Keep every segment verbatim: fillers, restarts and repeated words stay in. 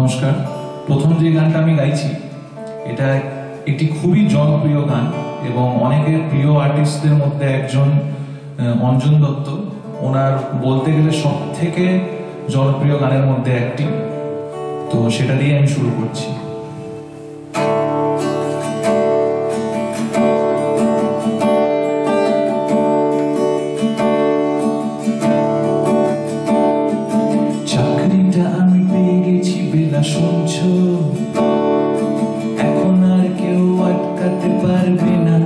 নমস্কার। প্রথম যে গানটা আমি গাইছি এটা একটি খুবই জনপ্রিয় গান এবং অনেকের প্রিয় আর্টিস্টদের মধ্যে একজন অঞ্জন দত্ত, ওনার বলতে গেলে সব থেকে জনপ্রিয় গানের মধ্যে একটি। তো সেটা দিয়ে আমি শুরু করছি। চাকরিটা আমি পেয়ে গেছি বেলা, শুনছো? এখন আর কেউ আটকাতে পারবে না।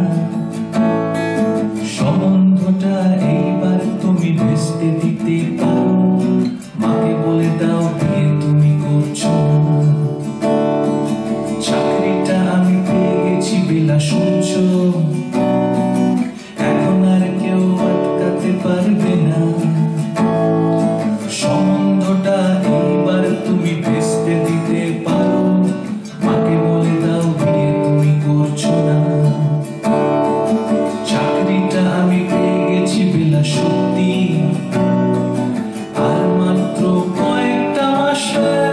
সম্বন্ধটা এইবার তুমি ভেস্তে দিতে পারো, মাকে বলে দাও বিয়ে তুমি করছো না। চাকরিটা আমি পেয়ে গেছি বেলা, শুনছো? এখন আর কেউ আটকাতে পারবে না। সম্বন্ধটা এইবার তুমি ভেস্তে দিতে পারো, মাকে বলে দাও বিয়ে তুমি করছো না। চাকরিটা আমি পেয়ে গেছি বেলা, সত্যি আর মাত্র কয়েকটা মাস।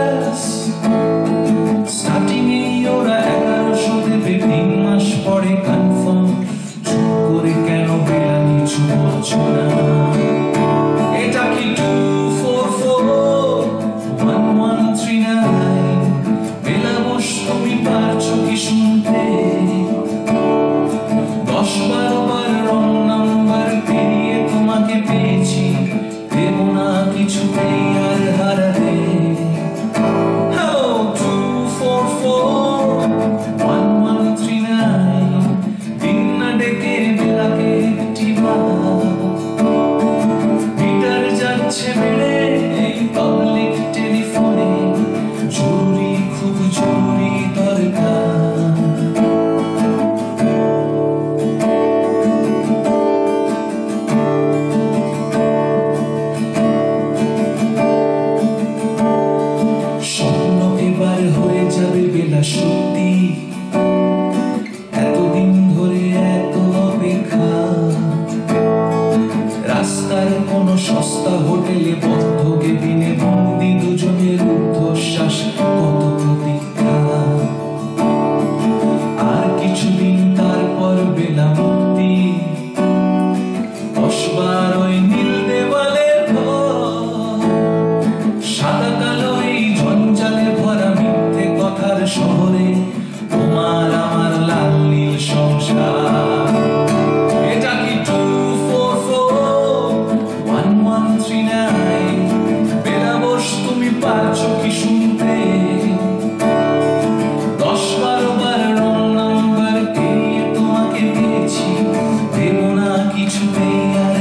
স্টার্টিং এই ওরা এগারোশো দেবে, তিন মাস পরে কনফার্ম। চুপ করে কেন বেলা কিছু বলছো না? এটা কি two four four one one three nine? Bela Bose তুমি পারছো কি শুনতে? দশ বারো বার রং নাম্বার পেরিয়ে তোমাকে পেয়েছি, দেবো না কিছুতেই আর হারাতে। Hello two four four one one three nine, দিন না ডেকে বেলাকে একটি বার। মিটার যাচ্ছে বেড়ে এই পাবলিক টেলিফোনে, জরুরি খুব জরুরি দরকার। স্বপ্ন এবার হয়ে যাবে বেলা, সত্যি এতদিন ধরে এত অপেক্ষা। রাস্তার কোনো সস্তা হোটেলে বদ্ধ কেবিনে বন্দি দুজনের ঊর্ধ্বশ্বাস, কত প্রতীক্ষা। আর কিছুদিন তারপর বেলা মুক্তি, দশবার ওই নীল দেওয়ালের ঘর। সাদা কালো এই জঞ্জালে ভরা মিথ্যে কথার শহরে তোমার আমার লাল নীল সংসার। এটা কি two four four one one three nine? Bela Bose তুমি পারছো কি শুনতে? দশ বারো বার রং নাম্বার পেরিয়ে তোমাকে পেয়েছি, দেবো না কিছুতেই আর